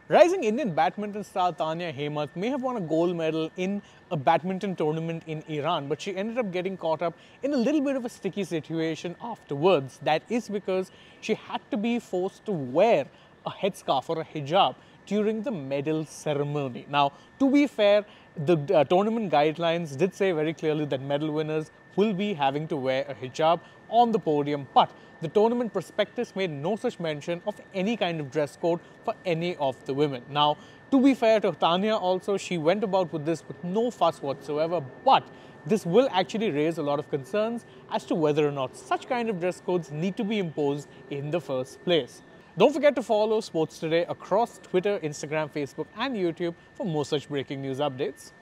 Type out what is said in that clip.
Rising Indian badminton star Tanya Hemant may have won a gold medal in a badminton tournament in Iran, but she ended up getting caught up in a little bit of a sticky situation afterwards. That is because she had to be forced to wear a headscarf or a hijab during the medal ceremony. Now, to be fair, the tournament guidelines did say very clearly that medal winners will be having to wear a hijab on the podium, but the tournament prospectus made no such mention of any kind of dress code for any of the women. Now, to be fair to Tanya also, she went about with this with no fuss whatsoever, but this will actually raise a lot of concerns as to whether or not such kind of dress codes need to be imposed in the first place. Don't forget to follow Sports Today across Twitter, Instagram, Facebook and YouTube for more such breaking news updates.